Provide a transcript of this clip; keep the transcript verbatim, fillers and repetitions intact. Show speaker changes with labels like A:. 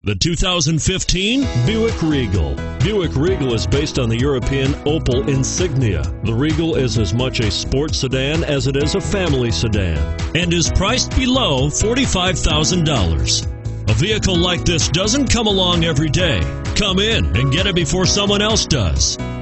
A: The two thousand fifteen Buick Regal. Buick Regal is based on the European Opel Insignia. The Regal is as much a sports sedan as it is a family sedan and is priced below forty-five thousand dollars. A vehicle like this doesn't come along every day. Come in and get it before someone else does.